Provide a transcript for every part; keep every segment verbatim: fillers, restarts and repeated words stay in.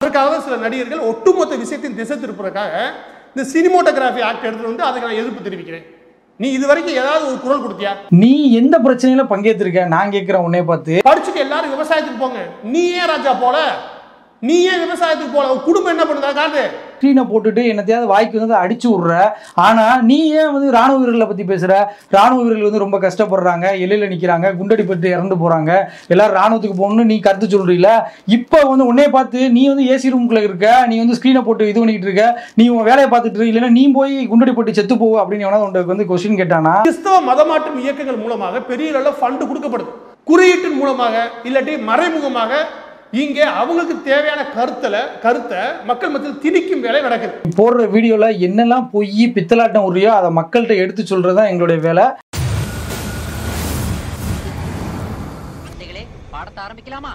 அதற்காக சில நடிகர்கள் ஒட்டுமொத்த விஷயத்தின் திசை திருப்புறதுக்காக இந்த சினிமோட்டோகிராஃபி ஆக்ட் எடுத்துட்டு வந்து அதுக்கு நான் எதிர்ப்பு தெரிவிக்கிறேன். நீ இது வரைக்கும் ஏதாவது ஒரு குரல் கொடுத்தியா? நீ எந்த பிரச்சனையில பங்கேற்றிருக்க? நான் கேட்கிறேன் உன்னை பார்த்து. படிச்சுட்டு எல்லாரும் விவசாயத்துக்கு போங்க. நீ ஏன் ராஜா போல? நீ ஏன் விவசாயத்துக்கு போல? குடும்பம் என்ன பண்ணுதா? காட்டு ஸ்க்ரீனை போட்டுட்டு என்னத்தையாவது வாய்க்கு வந்து அடிச்சு விடுற. ஆனா நீ ஏன் வந்து ராணுவ வீரர்களை பத்தி பேசுற? ராணுவ வீரர்கள் வந்து ரொம்ப கஷ்டப்படுறாங்க, எல்லையில நிக்கிறாங்க, குண்டடிப்பட்டு இறந்து போறாங்க, எல்லாரும் ராணுவத்துக்கு போகணும்னு நீ கருத்து சொல்றீல. இப்ப வந்து உன்னைய பார்த்து நீ வந்து ஏசி ரூம்குள்ள இருக்க, நீ வந்து ஸ்க்ரீனை போட்டு இது பண்ணிட்டு இருக்க, நீ உன் வேலையை பார்த்துட்டு இரு, இல்லைன்னா நீ போய் குண்டடிப்பட்டு செத்து போவ அப்படின்னு எவனா உனக்கு வந்து கொஸ்டின் கேட்டானா? கிறிஸ்தவ மதமாற்றும் இயக்கங்கள் மூலமாக பெரிய அளவில் ஃபண்டு கொடுக்கப்படுது. குறியீட்டின் மூலமாக இல்லாட்டி மறைமுகமாக இங்கே அவங்களுக்கு தேவையான கருத்துல கருத்தை மக்கள் மத்தியில் திணிக்கும் வேலை நடக்குது. போடுற வீடியோல என்னெல்லாம் பொய் பித்தலாட்டம் உரியோ அதை மக்கள்கிட்ட எடுத்து சொல்றதுதான் எங்களுடைய வேலை. பாடத்தை ஆரம்பிக்கலாமா?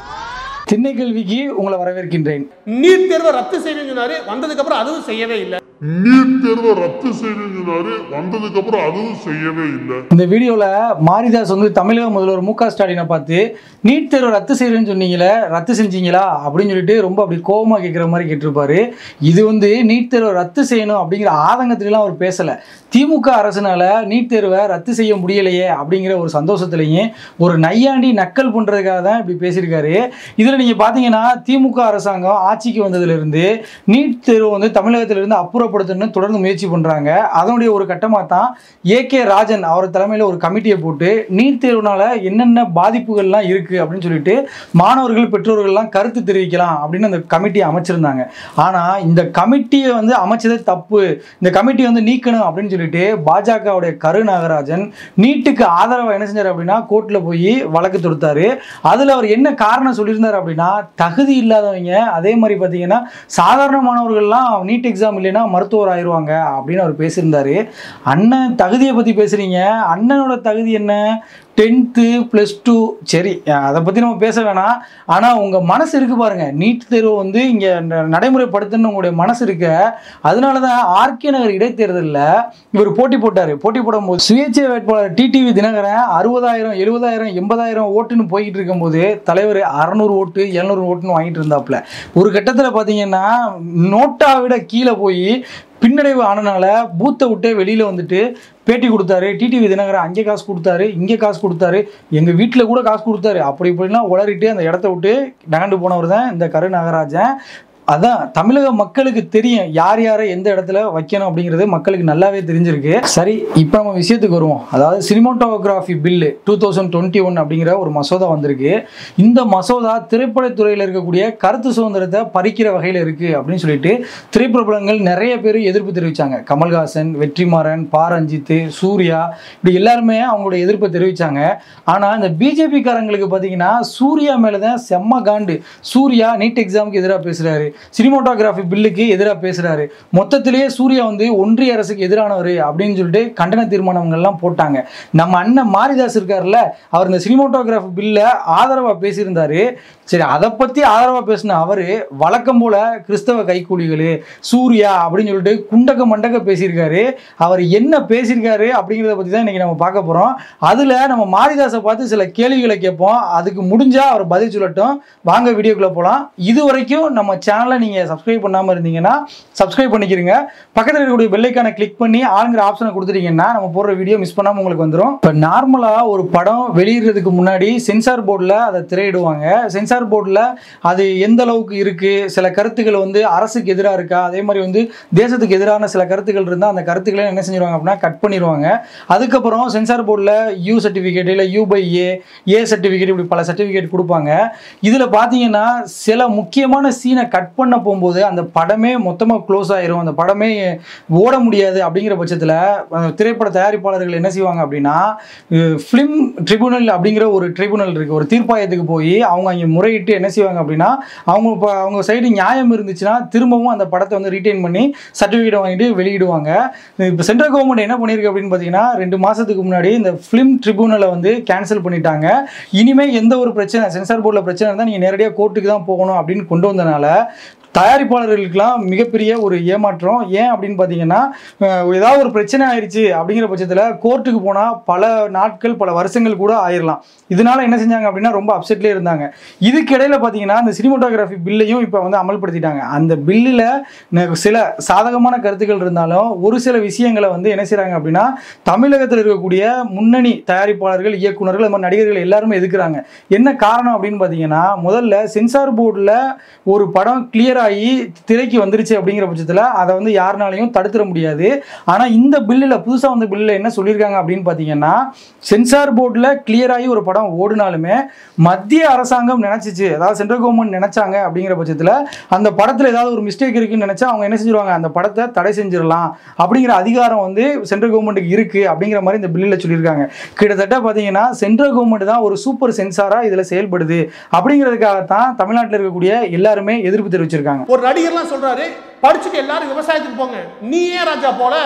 திண்ணை கல்விக்கு உங்களை வரவேற்கின்றேன். நீட் தேர்வை ரத்து செய்யணும்னு சொன்னாரு, வந்ததுக்கு அப்புறம் அதுவும் செய்யவே இல்லை. நீட் தேர்வை ரத்து செய்யணும்னு சொன்னாரு, வந்ததுக்கு அப்புறம் அதுவும் செய்யவே இல்லை. இந்த வீடியோல மாரிதாஸ் வந்து தமிழக முதல்வர் மு க ஸ்டாலினை பார்த்து நீட் தேர்வை ரத்து செய்யறேன்னு சொன்னீங்களே, ரத்து செஞ்சீங்களா அப்படின்னு சொல்லிட்டு ரொம்ப அப்படி கோபமா கேட்கிற மாதிரி கேட்டிருப்பாரு. இது வந்து நீட் தேர்வை ரத்து செய்யணும் அப்படிங்கிற ஆதங்கத்திலாம் அவர் பேசல. திமுக அரசுனால நீட் தேர்வை ரத்து செய்ய முடியலையே அப்படிங்கிற ஒரு சந்தோஷத்துலையும் ஒரு நையாண்டி நக்கல் பண்றதுக்காக தான் இப்படி பேசியிருக்காரு. இதுல நீங்க பாத்தீங்கன்னா திமுக அரசாங்கம் ஆட்சிக்கு வந்ததுல இருந்து நீட் தேர்வு வந்து தமிழகத்திலிருந்து அப்புறப்படுத்தணும்னு தொடர்ந்து முயற்சி பண்றாங்க. அதனுடைய ஒரு கட்டமா தான் ஏ கே ராஜன் அவர் தலைமையில ஒரு கமிட்டியை போட்டு நீட் தேர்வுனால என்னென்ன பாதிப்புகள்லாம் இருக்கு அப்படின்னு சொல்லிட்டு மாணவர்கள் பெற்றோர்கள்லாம் கருத்து தெரிவிக்கலாம் அப்படின்னு அந்த கமிட்டியை அமைச்சிருந்தாங்க. ஆனா இந்த கமிட்டியை வந்து அமைச்சதே தப்பு, இந்த கமிட்டியை வந்து நீக்கணும் அப்படின்னு சொல்லிட்டு பாஜகவுடைய கரு நாகராஜன் நீட்டுக்கு ஆதரவா என்ன செஞ்சாரு அப்படின்னா கோர்ட்ல போய் வழக்கு தொடுத்தாரு. அதுல அவர் என்ன காரணம் சொல்லியிருந்தாரு அப்படின்னா, தகுதி இல்லாதவங்க அதே மாதிரி பாத்தீங்கன்னா சாதாரண மாணவர்கள்லாம் நீட் எக்ஸாம் இல்லைன்னா மருத்துவர் ஆயிடுவாங்க அப்படின்னு அவர் பேசியிருந்தாரு. அண்ணன் தகுதியை பத்தி பேசுறீங்க, அண்ணனோட தகுதி என்ன? டென்த்து ப்ளஸ் டூ சரி, அதை பற்றி நம்ம பேச வேணாம். ஆனால் உங்கள் மனசு இருக்குது பாருங்கள், நீட் தேர்வு வந்து இங்கே நடைமுறைப்படுத்தணும்னு உங்களுடைய மனசு இருக்க. அதனால தான் ஆர்கே நகர் இடைத்தேர்தலில் இவர் போட்டி போட்டார். போட்டி போடும்போது சுயேட்சை வேட்பாளர் டிடிவி தினகரன் அறுபதாயிரம் எழுபதாயிரம் எண்பதாயிரம் ஓட்டுன்னு போய்கிட்டு இருக்கும்போது தலைவர் அறநூறு ஓட்டு எழுநூறு ஓட்டுன்னு வாங்கிட்டு இருந்தாப்புல. ஒரு கட்டத்தில் பார்த்தீங்கன்னா நோட்டா விட கீழே போய் பின்னடைவு ஆனனால பூத்தை விட்டே வெளியில் வந்துட்டு பேட்டி கொடுத்தாரு. டிடிவி தினகரன் அங்கே காசு கொடுத்தாரு, இங்கே காசு கொடுத்தாரு, எங்கள் வீட்டில் கூட காசு கொடுத்தாரு, அப்படி இப்படிலாம் உளறிட்டு அந்த இடத்த விட்டு நகண்டு போனவர் தான் இந்த கரு நாகராஜன். அதான் தமிழக மக்களுக்கு தெரியும் யார் யாரை எந்த இடத்துல வைக்கணும் அப்படிங்கிறது மக்களுக்கு நல்லாவே தெரிஞ்சிருக்கு. சரி, இப்போ நம்ம விஷயத்துக்கு வருவோம். அதாவது cinematography bill two thousand twenty one அப்படிங்கிற ஒரு மசோதா வந்திருக்கு. இந்த மசோதா திரைப்படத்துறையில் இருக்கக்கூடிய கருத்து சுதந்திரத்தை பறிக்கிற வகையில் இருக்கு அப்படின்னு சொல்லிட்டு திரைப்பிரபலங்கள் நிறைய பேர் எதிர்ப்பு தெரிவித்தாங்க. கமல்ஹாசன், வெற்றிமாறன், பா ரஞ்சித், சூர்யா இப்படி எல்லாருமே அவங்களோட எதிர்ப்பை தெரிவித்தாங்க. ஆனால் இந்த பிஜேபி காரங்களுக்கு பார்த்தீங்கன்னா சூர்யா மேலே தான் செம்ம காண்டு. சூர்யா நீட் எக்ஸாமுக்கு எதிராக பேசுகிறாரு, சினிமாட்டோகிராஃபி பில்லுக்கு எதிராக பேசுறாரு. மொத்தத்திலேயே சூர்யா வந்து ஒன்றிய அரசுக்கு எதிரானவர் அப்படின்னு சொல்லிட்டு கண்டன தீர்மானங்கள்லாம் போட்டாங்க. நம்ம அண்ணன் மாரிதாஸ் இருக்காருல்ல, அவர் இந்த சினிமாட்டோகிராஃபி பில்ல ஆதரவா பேசியிருந்தாரு. சரி, அதை பத்தி ஆதரவா பேசின அவரு வழக்கம் போல கிறிஸ்தவ கைக்கூலிகளு சூர்யா அப்படின்னு சொல்லிட்டு குண்டக்க மண்டக்க பேசியிருக்காரு. அவர் என்ன பேசியிருக்காரு அப்படிங்கிறத பத்தி தான் இன்னைக்கு நம்ம பார்க்க போறோம். அதுல நம்ம மாரிதாஸை பார்த்து சில கேள்விகளை கேட்போம். அதுக்கு முடிஞ்சா அவர் பதில் சொல்லட்டும். வாங்க வீடியோக்குள்ள போலாம். இது வரைக்கும் நம்ம சேனலை நீங்க சப்ஸ்கிரைப் பண்ணாம இருந்தீங்கன்னா சப்ஸ்கிரைப் பண்ணிக்கிறீங்க. பக்கத்தில் இருக்கக்கூடிய பெல் ஐகானை கிளிக் பண்ணி ஆளுங்கிற ஆப்ஷனை கொடுத்துட்டீங்கன்னா நம்ம போடுற வீடியோ மிஸ் பண்ணாம உங்களுக்கு வந்துடும். இப்போ நார்மலா ஒரு படம் வெளியிடுறதுக்கு முன்னாடி சென்சார் போர்டில் அதை திரையிடுவாங்க. சென்சார் போர்டில் அது எந்த அளவுக்கு இருக்கு, சில கருத்துக்கள் வந்து அரசுக்கு எதிராக இருக்கா, அதே மாதிரி வந்து தேசத்துக்கு எதிரான சில கருத்துக்கள் இருந்தால் அந்த கருத்துக்களை என்ன செஞ்சிருவாங்க அப்படின்னா கட் பண்ணிடுவாங்க. அதுக்கப்புறம் சென்சார் போர்டில் யூ சர்டிஃபிகேட் இல்லை U by A A certificate இப்படி பல சர்டிஃபிகேட் கொடுப்பாங்க. இதில் பார்த்தீங்கன்னா சில முக்கியமான சீனை கட் பண்ண போகும்போது அந்த படமே மொத்தமாக க்ளோஸ் ஆயிரும், அந்த படமே ஓட முடியாது. அப்படிங்கிற பட்சத்தில் திரைப்பட தயாரிப்பாளர்கள் என்ன செய்வாங்க அப்படின்னா ஃபிலிம் ட்ரிபியூனல் அப்படிங்கிற ஒரு ட்ரிபியூனல் இருக்குது, ஒரு தீர்ப்பாயத்துக்கு போய் அவங்க அங்கே முறையிட்டு என்ன செய்வாங்க அப்படின்னா அவங்க இப்போ அவங்க சைடு நியாயம் இருந்துச்சுன்னா திரும்பவும் அந்த படத்தை வந்து ரீட்டைன் பண்ணி சர்டிஃபிகேட் வாங்கிட்டு வெளியிடுவாங்க. இப்போ சென்ட்ரல் கவர்மெண்ட் என்ன பண்ணியிருக்கு அப்படின்னு பார்த்தீங்கன்னா ரெண்டு மாதத்துக்கு முன்னாடி இந்த ஃபிலிம் ட்ரிபியூனலை வந்து கேன்சல் பண்ணிட்டாங்க. இனிமேல் எந்த ஒரு பிரச்சனை சென்சார் போர்டில் பிரச்சனை இருந்தால் நீங்கள் நேரடியாக கோர்ட்டுக்கு தான் போகணும் அப்படின்னு கொண்டு வந்தனால தயாரிப்பாளர்களுக்கெல்லாம் மிகப்பெரிய ஒரு ஏமாற்றம். ஏன் அப்படின்னு பார்த்தீங்கன்னா, ஏதாவது ஒரு பிரச்சனை ஆயிடுச்சு அப்படிங்கிற பட்சத்தில் கோர்ட்டுக்கு போனால் பல நாட்கள் பல வருஷங்கள் கூட ஆயிடலாம். இதனால என்ன செஞ்சாங்க அப்படின்னா ரொம்ப அப்செட்லேயே இருந்தாங்க. இதுக்கு இடையில பார்த்தீங்கன்னா இந்த சினிமோட்டோகிராஃபி பில்லையும் இப்போ வந்து அமல்படுத்திட்டாங்க. அந்த பில்லில் சில சாதகமான கருத்துக்கள் இருந்தாலும் ஒரு சில விஷயங்களை வந்து என்ன செய்கிறாங்க அப்படின்னா தமிழகத்தில் இருக்கக்கூடிய முன்னணி தயாரிப்பாளர்கள், இயக்குநர்கள், அது மாதிரி நடிகர்கள் எல்லாருமே எதுக்குறாங்க. என்ன காரணம் அப்படின்னு பார்த்தீங்கன்னா, முதல்ல சென்சார் போர்டில் ஒரு படம் கிளியர் ஆகி திரைக்கு வந்துருச்சு அப்படிங்கிற பட்சத்தில் அதை வந்து யாருனாலையும் தடுத்துட முடியாது. ஆனால் இந்த பில்லில் புதுசாக வந்த பில்லில் என்ன சொல்லியிருக்காங்க அப்படின்னு பார்த்தீங்கன்னா, சென்சார் போர்டில் கிளியர் ஆகி ஒரு படம் ஓடினாலுமே மத்திய அரசாங்கம் நினைச்சிச்சு, அதாவது சென்ட்ரல் கவர்மெண்ட் நினைச்சாங்க அப்படிங்கிற பட்சத்தில் அந்த படத்தில் ஏதாவது ஒரு மிஸ்டேக் இருக்குன்னு நினைச்சா அவங்க என்ன செஞ்சிருவாங்க, அந்த படத்தை தடை செஞ்சிடலாம் அப்படிங்கிற அதிகாரம் வந்து சென்ட்ரல் கவர்மெண்ட்டுக்கு இருக்கு அப்படிங்கிற மாதிரி இந்த பில்லில் சொல்லியிருக்காங்க. கிட்டத்தட்ட பார்த்தீங்கன்னா சென்ட்ரல் கவர்மெண்ட் தான் ஒரு சூப்பர் சென்சாரா இதில் செயல்படுது அப்படிங்கிறதுக்காகத்தான் தமிழ்நாட்டில் இருக்கக்கூடிய எல்லாருமே எதிர்ப்பு தெரிவிச்சிருக்காங்க. ஒரு நடிகர்லாம் சொல்றாரு, படிச்சுட்டு எல்லாரும் விவசாயத்துக்கு போங்க. நீ ஏன் ராஜா போல,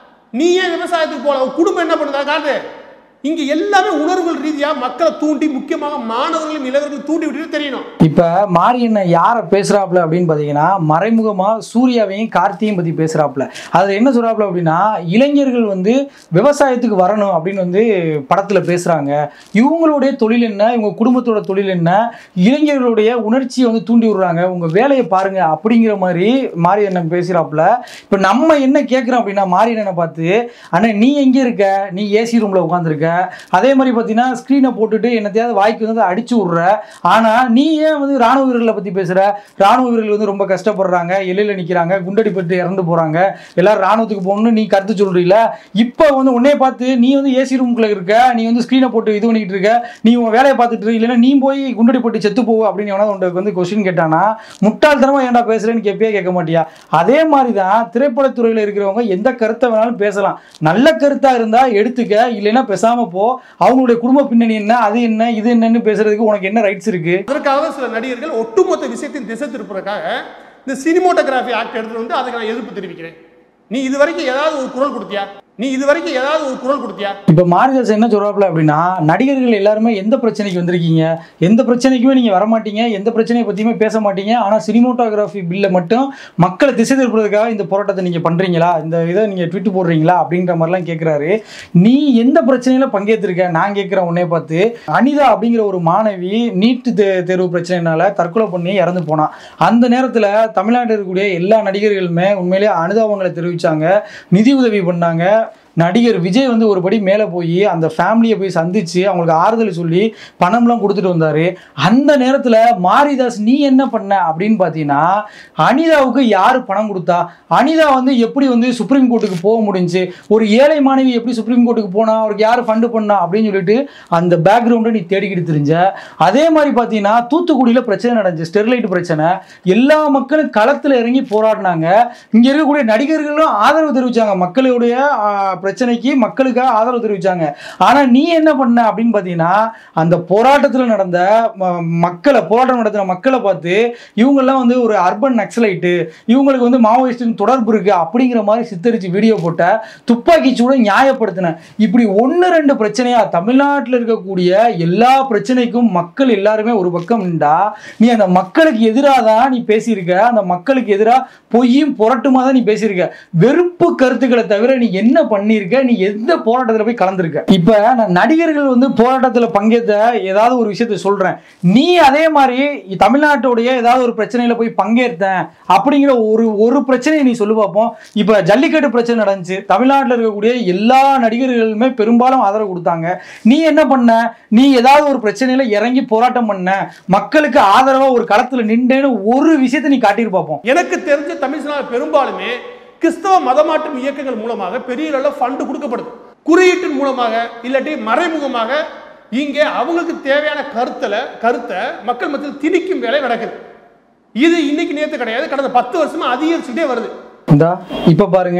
நீ ஏன் விவசாயத்துக்கு போல, குடும்பம் என்ன பண்ணுதா காட்டு. இங்க எல்லாமே உணர்வுகள் ரீதியா மக்களை தூண்டி, முக்கியமாக மாணவர்களும் இளைஞர்களும் தூண்டி விட்டு தெரியணும். இப்ப மாரியண்ண யாரை பேசுறாப்ல அப்படின்னு பாத்தீங்கன்னா, மறைமுகமா சூர்யாவையும் கார்த்தியும் பத்தி பேசுறாப்ல. அதுல என்ன சொல்றாப்ல அப்படின்னா, இளைஞர்கள் வந்து விவசாயத்துக்கு வரணும் அப்படின்னு வந்து படத்துல பேசுறாங்க. இவங்களுடைய தொழில் என்ன, இவங்க குடும்பத்தோட தொழில் என்ன, இளைஞர்களுடைய உணர்ச்சியை வந்து தூண்டி விடுறாங்க, உங்க வேலையை பாருங்க அப்படிங்கிற மாதிரி மாரியண்ணன் பேசுறாப்ல. இப்ப நம்ம என்ன கேட்கிறோம் அப்படின்னா, மாரியண்ணனை பார்த்து, அண்ணா நீ எங்க இருக்க, நீ ஏசி ரூம்ல உட்காந்துருக்க, அதே மாதிரி பார்த்தீங்கன்னா ஸ்க்ரீனை போட்டுட்டு என்னத்தையாவது வாய்க்கு வந்து அடிச்சு விட்ற. ஆனால் நீ ஏன் வந்து ராணுவ வீரர்களை பற்றி பேசுகிற? ராணுவ வீரர்கள் வந்து ரொம்ப கஷ்டப்படுறாங்க, எல்லையில் நிற்கிறாங்க, குண்டடிப்பட்டு இறந்து போகிறாங்க, எல்லாரும் ராணுவத்துக்கு போகணும்னு நீ கருத்து சொல்கிறீல. இப்போ வந்து உன்னைய பார்த்து நீ வந்து ஏசி ரூம்குள்ளே இருக்க, நீ வந்து ஸ்க்ரீனை போட்டு இது பண்ணிக்கிட்டு இருக்க, நீ உன் வேலையை பார்த்துட்டு இரு, இல்லைன்னா நீ போய் குண்டடிப்பட்டு செத்து போவ அப்படின்னு எவனா உனக்கு வந்து கொஸ்டின் கேட்டானா, முட்டாள்தனமாக ஏன்டா பேசுகிறேன்னு கேட்பே கேட்க மாட்டியா? அதே மாதிரி தான் திரைப்படத்துறையில் இருக்கிறவங்க எந்த கருத்தை வேணாலும் பேசலாம். நல்ல கருத்தாக இருந்தால் எடுத்துக்க, இல்லைன்னா பேசாம போ. அவங்களுடைய குடும்ப பின்னணி என்ன, அது என்ன, இது என்னன்னு பேசுறதுக்கு உனக்கு என்ன ரைட்ஸ் இருக்கு? அதற்காக சில நடிகர்கள் ஒட்டுமொத்த விஷயத்தின் திசை திருப்பதற்காக இந்த சினிமோட்டோகிராஃபி ஆக்ட் எடுத்து வந்து அதுக்கு நான் எதிர்ப்பு தெரிவிக்கிறேன். நீ இது வரைக்கும் ஏதாவது ஒரு குரல் கொடுத்தியா? நீ இது வரைக்கும் ஏதாவது ஒரு குரல் கொடுத்தியா? இப்ப மாரிதாஸ் என்ன சொல்றாப்ல அப்படின்னா, நடிகர்கள் எல்லாருமே எந்த பிரச்சனைக்கு வந்திருக்கீங்க, எந்த பிரச்சனைக்குமே நீங்க வரமாட்டீங்க, எந்த பிரச்சனையை பத்தியுமே பேச மாட்டீங்க, ஆனா சினிமோட்டோகிராஃபி பில்ல மட்டும் மக்களை திசை திருப்புறதுக்காக இந்த போராட்டத்தை நீங்க பண்றீங்களா, இந்த இதை நீங்க ட்விட் போடுறீங்களா அப்படின்ற மாதிரிலாம் கேட்கிறாரு. நீ எந்த பிரச்சனையில பங்கேற்றிருக்க நான் கேட்கிறேன் உன்னை பார்த்து. அனிதா அப்படிங்கிற ஒரு மாணவி நீட்டு தே தேர்வு பிரச்சனைனால தற்கொலை பண்ணி இறந்து போனா. அந்த நேரத்துல தமிழ்நாட்டில் இருக்கக்கூடிய எல்லா நடிகர்களுமே உண்மையிலேயே அனுதாபங்களை தெரிவிச்சாங்க, நிதி உதவி பண்ணாங்க. நடிகர் விஜய் வந்து ஒரு படி மேலே போய் அந்த ஃபேமிலியை போய் சந்திச்சு அவங்களுக்கு ஆறுதல் சொல்லி பணம்லாம் கொடுத்துட்டு வந்தார். அந்த நேரத்தில் மாரிதாஸ் நீ என்ன பண்ண அப்படின்னு பார்த்தீங்கன்னா, அனிதாவுக்கு யார் பணம் கொடுத்தா, அனிதா வந்து எப்படி வந்து சுப்ரீம் கோர்ட்டுக்கு போக முடிஞ்சு, ஒரு ஏழை மாணவி எப்படி சுப்ரீம் கோர்ட்டுக்கு போனா, அவருக்கு யார் ஃபண்டு பண்ணா அப்படின்னு சொல்லிட்டு அந்த பேக்ரவுண்டை நீ தேடிக்கிட்டு தெரிஞ்ச. அதே மாதிரி பார்த்தீங்கன்னா தூத்துக்குடியில் பிரச்சனை நடந்துச்சு, ஸ்டெர்லைட் பிரச்சனை. எல்லா மக்களும் களத்தில் இறங்கி போராடினாங்க. இங்கே இருக்கக்கூடிய நடிகர்களும் ஆதரவு தெரிவித்தாங்க, மக்களுடைய பிரச்சனைக்கு மக்களுக்காக ஆதரவு தெரிவிச்சாங்க. ஆனா நீ என்ன பண்ண அப்படின்னு பாத்தீங்கன்னா, அந்த போராட்டத்தில் நடந்த மக்களை, போராட்டம் நடத்தின மக்களை பார்த்து இவங்க எல்லாம் வந்து ஒரு அர்பன் நக்சலைட்டு, இவங்களுக்கு வந்து மாவோயிஸ்ட் தொடர்பு இருக்கு அப்படிங்கிற மாதிரி சித்தரிச்சு வீடியோ போட்ட, துப்பாக்கி சூட நியாயப்படுத்தின. இப்படி ஒன்னு ரெண்டு பிரச்சனையா தமிழ்நாட்டில் இருக்கக்கூடிய எல்லா பிரச்சனைக்கும் மக்கள் எல்லாருமே ஒரு பக்கம் நின்றா, நீ அந்த மக்களுக்கு எதிராக தான் நீ பேசியிருக்க, அந்த மக்களுக்கு எதிராக பொய்யும் புரட்டுமா தான் நீ பேசியிருக்க. வெறுப்பு கருத்துக்களை தவிர நீ என்ன பண்ணி இருக்க, நீ எந்த போராட்டத்தில் போய் கலந்துருக்க? இப்ப நான் நடிகர்கள் வந்து போராட்டத்தில் பங்கேற்ற ஏதாவது ஒரு விஷயத்தை சொல்றேன், நீ அதே மாதிரி தமிழ்நாட்டுடைய ஏதாவது ஒரு பிரச்சனையில போய் பங்கேற்றேன் அப்படிங்கிற ஒரு ஒரு பிரச்சனையை நீ சொல்லு பார்ப்போம். இப்ப ஜல்லிக்கட்டு பிரச்சனை நடந்துச்சு, தமிழ்நாட்டில் இருக்கக்கூடிய எல்லா நடிகர்களுமே பெரும்பாலும் ஆதரவு கொடுத்தாங்க. நீ என்ன பண்ண? நீ ஏதாவது ஒரு பிரச்சனையில இறங்கி போராட்டம் பண்ண, மக்களுக்கு ஆதரவா ஒரு களத்துல நின்றேன்னு ஒரு விஷயத்தை நீ காட்டிட்டு பார்ப்போம். எனக்கு தெரிஞ்ச தமிழ் சினிமா பெரும்பாலுமே கிறிஸ்தவ மதமாற்றும் இயக்கங்கள் மூலமாக பெரிய அளவு ஃபண்டு கொடுக்கப்படுது. குறியீட்டின் மூலமாக இல்லாட்டி மறைமுகமாக இங்கே அவங்களுக்கு தேவையான கருத்துல கருத்தை மக்கள் மத்தியில் திணிக்கும் வேலை நடக்குது. இது இன்னைக்கு நேற்று கிடையாது, கடந்த பத்து வருஷமா அதிகரிச்சுட்டே வருது. இந்தா இப்ப பாருங்க,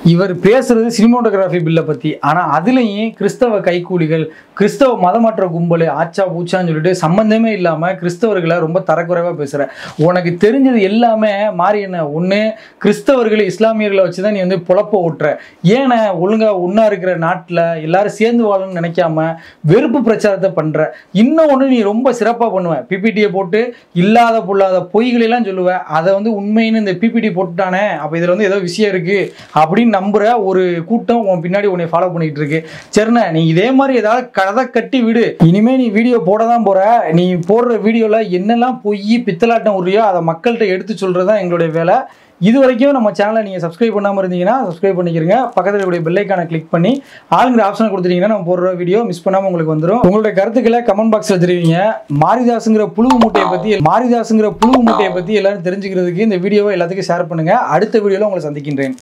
இவர் பேசுறது சினிமோட்டோகிராஃபி பில்லை பற்றி. ஆனால் அதுலேயும் கிறிஸ்தவ கைக்கூலிகள், கிறிஸ்தவ மதமாற்ற கும்பல், ஆச்சா பூச்சான்னு சொல்லிட்டு சம்மந்தமே இல்லாமல் கிறிஸ்தவர்களை ரொம்ப தரக்குறைவாக பேசுகிற. உனக்கு தெரிஞ்சது எல்லாமே மாறி என்ன, ஒன்று கிறிஸ்தவர்கள் இஸ்லாமியர்களை வச்சு தான் நீ வந்து பொழப்ப ஓட்டுற. ஏன்னா ஒழுங்காக ஒன்றா இருக்கிற நாட்டில் எல்லாரும் சேர்ந்து வாழணும்னு நினைக்காம வெறுப்பு பிரச்சாரத்தை பண்ணுற. இன்னும் ஒன்று நீ ரொம்ப சிறப்பாக பண்ணுவேன், பிபிடியை போட்டு இல்லாத பொல்லாத பொய்களெல்லாம் சொல்லுவேன். அதை வந்து உண்மைன்னு இந்த பிபிடி போட்டுட்டானே, அப்போ இதில் வந்து ஏதோ விஷயம் இருக்குது அப்படின்னு நம்புற ஒரு கூட்டம் உன் பின்னாடி உன்னை ஃபாலோ பண்ணிட்டு இருக்கு. சரிண்ணா, நீ இதே மாதிரி ஏதாவது கதை கட்டி விடு. இனிமே நீ வீடியோ போட தான் போற. நீ போடுற வீடியோல என்னெல்லாம் பொய் பித்தலாட்டம் உரியோ அதை மக்கள்கிட்ட எடுத்து சொல்றதுதான் எங்களுடைய வேலை. இது வரைக்கும் நம்ம சேனலை நீங்கள் சப்ஸ்கிரைப் பண்ணாமல் இருந்தீங்கன்னா சப்ஸ்கிரைப் பண்ணிக்கிறங்க. பக்கத்தில் இருக்கக்கூடிய பெல் ஐக்கானை கிளிக் பண்ணி ஆளுங்கிற ஆப்ஷனை கொடுத்துட்டீங்கன்னா நம்ம போடுற வீடியோ மிஸ் பண்ணாமல் உங்களுக்கு வந்துடும். உங்களுடைய கருத்துக்களை கமெண்ட் பாக்ஸில் தெரிவிங்க. மாரிதாஸுங்கிற புழு மூட்டையை பற்றி மாரிதாஸுங்கிற புழு மூட்டையை பற்றி எல்லாரும் தெரிஞ்சுக்கிறதுக்கு இந்த வீடியோவை எல்லாத்துக்கும் ஷேர் பண்ணுங்க. அடுத்த வீடியோவில் உங்களை சந்திக்கின்றேன்.